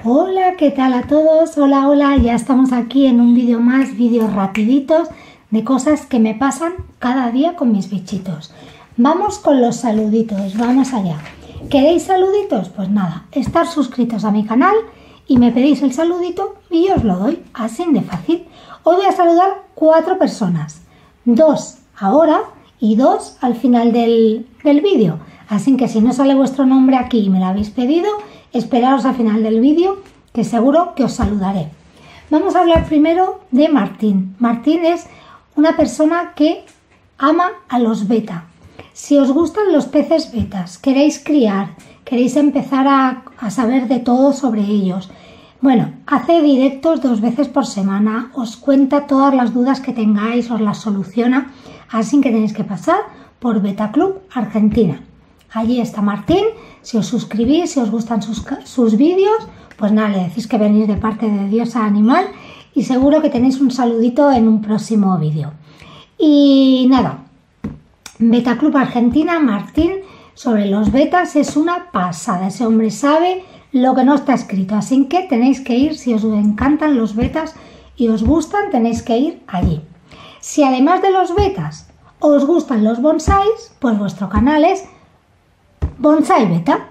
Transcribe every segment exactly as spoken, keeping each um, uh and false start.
Hola, ¿qué tal a todos? Hola, hola, ya estamos aquí en un vídeo más, vídeos rapiditos de cosas que me pasan cada día con mis bichitos. Vamos con los saluditos, vamos allá. ¿Queréis saluditos? Pues nada, estar suscritos a mi canal y me pedís el saludito y yo os lo doy, así de fácil. Hoy voy a saludar cuatro personas, dos ahora y dos al final del, del vídeo. Así que si no sale vuestro nombre aquí y me lo habéis pedido, esperaos al final del vídeo que seguro que os saludaré. Vamos a hablar primero de Martín. Martín es una persona que ama a los beta. Si os gustan los peces betas, queréis criar, queréis empezar a, a saber de todo sobre ellos, bueno, hace directos dos veces por semana, os cuenta todas las dudas que tengáis, os las soluciona, así que tenéis que pasar por Beta Club Argentina. Allí está Martín, si os suscribís, si os gustan sus, sus vídeos, pues nada, le decís que venís de parte de Diosa Animal y seguro que tenéis un saludito en un próximo vídeo. Y nada, Beta Club Argentina, Martín, sobre los betas es una pasada, ese hombre sabe lo que no está escrito, así que tenéis que ir, si os encantan los betas y os gustan, tenéis que ir allí. Si además de los betas os gustan los bonsáis, pues vuestro canal es Bonsai Beta.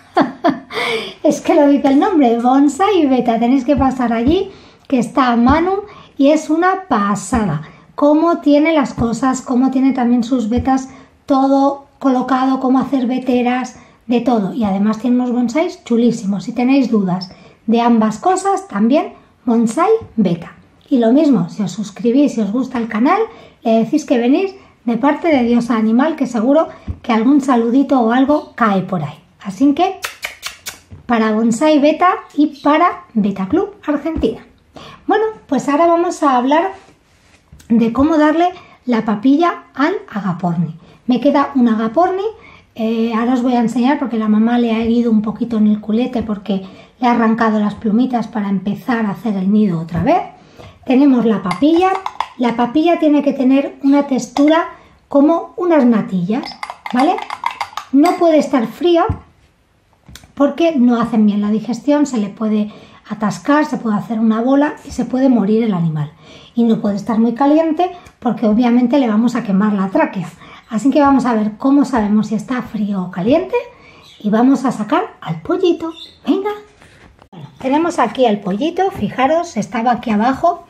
Es que lo dice el nombre, Bonsai Beta. Tenéis que pasar allí, que está Manu y es una pasada. Cómo tiene las cosas, cómo tiene también sus betas, todo colocado, cómo hacer veteras, de todo. Y además tiene unos bonsáis chulísimos. Si tenéis dudas de ambas cosas, también Bonsai Beta. Y lo mismo, si os suscribís, si os gusta el canal, le decís que venís de parte de Diosa Animal, que seguro que algún saludito o algo cae por ahí. Así que para Bonsai Beta y para Beta Club Argentina. Bueno, pues ahora vamos a hablar de cómo darle la papilla al agaporni. Me queda un agaporni, eh, ahora os voy a enseñar porque la mamá le ha herido un poquito en el culete porque le ha arrancado las plumitas para empezar a hacer el nido otra vez. Tenemos la papilla. La papilla tiene que tener una textura como unas natillas, ¿vale? No puede estar fría porque no hacen bien la digestión, se le puede atascar, se puede hacer una bola y se puede morir el animal. Y no puede estar muy caliente porque obviamente le vamos a quemar la tráquea. Así que vamos a ver cómo sabemos si está frío o caliente y vamos a sacar al pollito. Venga. Bueno, tenemos aquí al pollito, fijaros, estaba aquí abajo.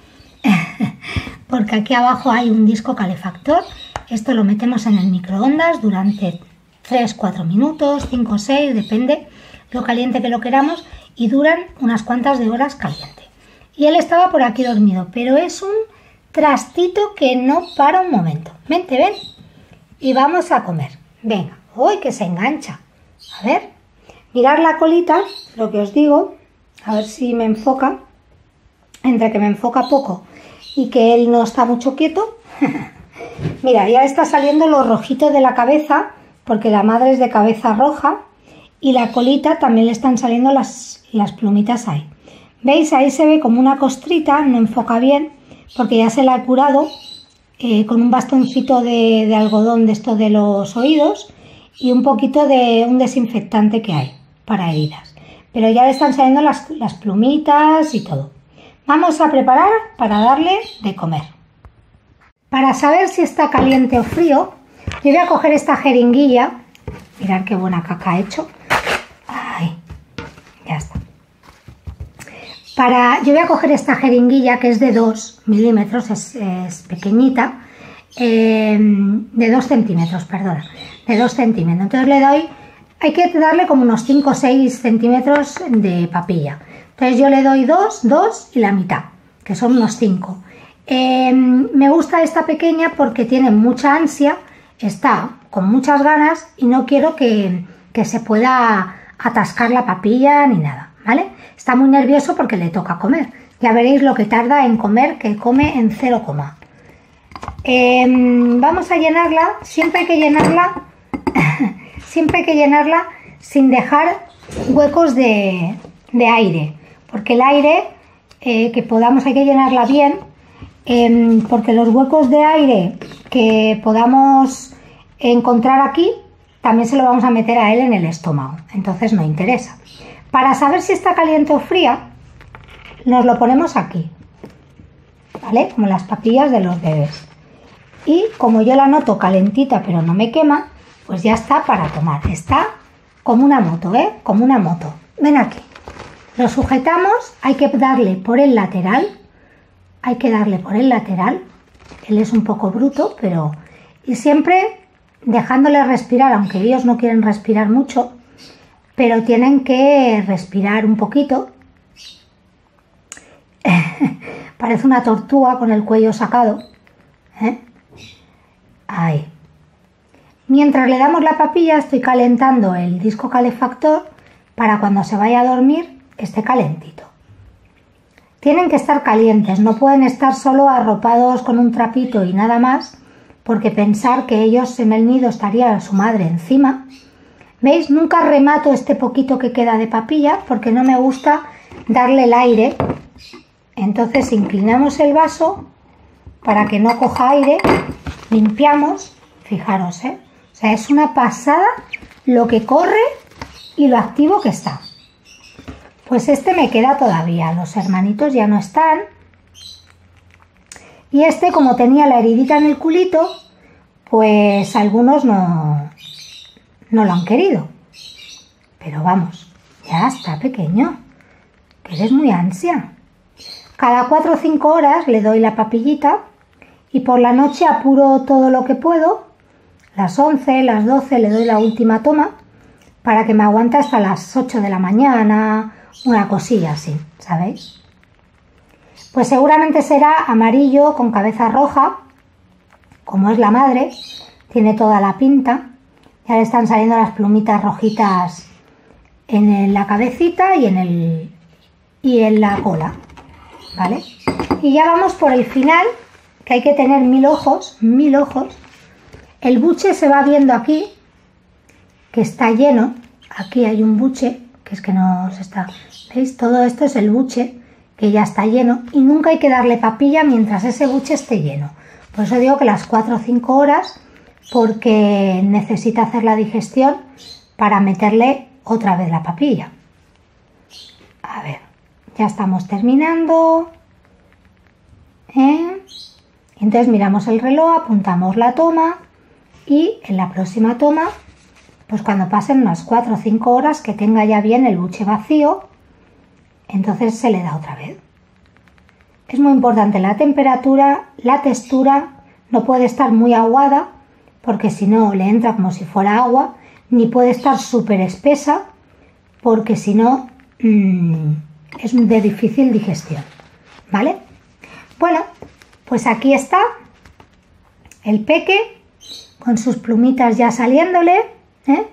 Porque aquí abajo hay un disco calefactor. Esto lo metemos en el microondas durante tres cuatro minutos, cinco o seis, depende lo caliente que lo queramos, y duran unas cuantas de horas caliente. Y él estaba por aquí dormido, pero es un trastito que no para un momento. Vente, ven. Y vamos a comer. Venga. ¡Uy, que se engancha! A ver, mirad la colita, lo que os digo, a ver si me enfoca, entre que me enfoca poco y que él no está mucho quieto. Mira, ya está saliendo lo rojito de la cabeza, porque la madre es de cabeza roja, y la colita también le están saliendo las, las plumitas ahí. ¿Veis? Ahí se ve como una costrita, no enfoca bien, porque ya se la he curado eh, con un bastoncito de, de algodón de esto de los oídos y un poquito de un desinfectante que hay para heridas. Pero ya le están saliendo las, las plumitas y todo. Vamos a preparar para darle de comer. Para saber si está caliente o frío, yo voy a coger esta jeringuilla. Mirad qué buena caca ha hecho. Ay, ya está. Para, yo voy a coger esta jeringuilla que es de dos milímetros, es, es pequeñita, eh, de dos centímetros, perdona, de dos centímetros. Entonces le doy, hay que darle como unos cinco o seis centímetros de papilla. Entonces yo le doy dos, dos y la mitad, que son unos cinco. Eh, me gusta esta pequeña porque tiene mucha ansia, está con muchas ganas y no quiero que, que se pueda atascar la papilla ni nada, ¿vale? Está muy nervioso porque le toca comer. Ya veréis lo que tarda en comer, que come en cero coma. Eh, vamos a llenarla, siempre hay que llenarla, siempre hay que llenarla sin dejar huecos de, de aire. Porque el aire eh, que podamos, hay que llenarla bien, eh, porque los huecos de aire que podamos encontrar aquí, también se lo vamos a meter a él en el estómago, entonces no interesa. Para saber si está caliente o fría, nos lo ponemos aquí, ¿vale? Como las papillas de los bebés. Y como yo la noto calentita pero no me quema, pues ya está para tomar. Está como una moto, ¿eh? Como una moto. Ven aquí. Lo sujetamos, hay que darle por el lateral. Hay que darle por el lateral. Él es un poco bruto, pero... Y siempre dejándole respirar, aunque ellos no quieren respirar mucho, pero tienen que respirar un poquito. Parece una tortuga con el cuello sacado, ¿eh? Ahí. Mientras le damos la papilla, estoy calentando el disco calefactor para cuando se vaya a dormir esté calentito. Tienen que estar calientes, no pueden estar solo arropados con un trapito y nada más, porque pensar que ellos en el nido estaría su madre encima. ¿Veis? Nunca remato este poquito que queda de papilla porque no me gusta darle el aire. Entonces inclinamos el vaso para que no coja aire, limpiamos, fijaros, ¿eh? O sea, es una pasada lo que corre y lo activo que está. Pues este me queda todavía, los hermanitos ya no están. Y este, como tenía la heridita en el culito, pues algunos no, no lo han querido. Pero vamos, ya está pequeño, que eres muy ansia. Cada cuatro o cinco horas le doy la papillita y por la noche apuro todo lo que puedo. Las once, las doce le doy la última toma para que me aguante hasta las ocho de la mañana, una cosilla así, ¿sabéis? Pues seguramente será amarillo con cabeza roja, como es la madre, tiene toda la pinta. Ya le están saliendo las plumitas rojitas en la cabecita y en, el, y en la cola, ¿vale? Y ya vamos por el final, que hay que tener mil ojos, mil ojos. El buche se va viendo aquí, que está lleno. Aquí hay un buche, que es que no se está... ¿Veis? Todo esto es el buche, que ya está lleno. Y nunca hay que darle papilla mientras ese buche esté lleno. Por eso digo que las cuatro o cinco horas, porque necesita hacer la digestión para meterle otra vez la papilla. A ver, ya estamos terminando. ¿Eh? Entonces miramos el reloj, apuntamos la toma y en la próxima toma, pues cuando pasen unas cuatro o cinco horas que tenga ya bien el buche vacío, entonces se le da otra vez. Es muy importante la temperatura, la textura, no puede estar muy aguada porque si no le entra como si fuera agua, ni puede estar súper espesa porque si no mmm, es de difícil digestión, ¿vale? Bueno, pues aquí está el peque con sus plumitas ya saliéndole, ¿eh?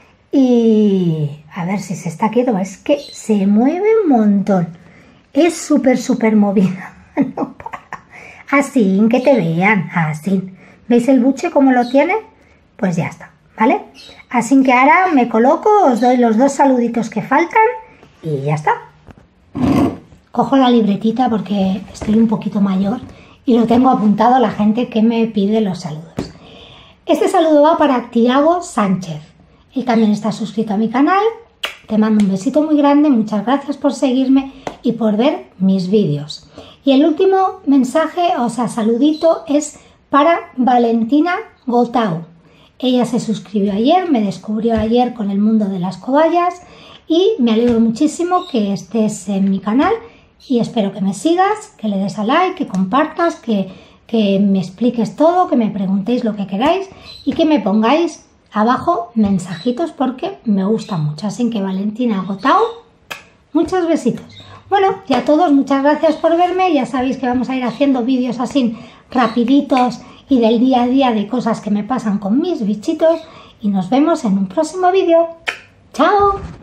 Y a ver si se está quieto, es que se mueve un montón, es súper súper movida, no para. Así, que te vean, así. ¿Veis el buche cómo lo tiene? Pues ya está, ¿vale? Así que ahora me coloco, os doy los dos saluditos que faltan y ya está. Cojo la libretita porque estoy un poquito mayor y lo tengo apuntado a la gente que me pide los saludos. Este saludo va para Tiago Sánchez. Él también está suscrito a mi canal. Te mando un besito muy grande, muchas gracias por seguirme y por ver mis vídeos. Y el último mensaje, o sea, saludito, es para Valentina Gotau. Ella se suscribió ayer, me descubrió ayer con el mundo de las cobayas y me alegro muchísimo que estés en mi canal y espero que me sigas, que le des a like, que compartas, que, que me expliques todo, que me preguntéis lo que queráis y que me pongáis abajo mensajitos porque me gusta mucho. Así que Valentina Gotau, muchos besitos. Bueno, y a todos muchas gracias por verme. Ya sabéis que vamos a ir haciendo vídeos así rapiditos y del día a día de cosas que me pasan con mis bichitos y nos vemos en un próximo vídeo. ¡Chao!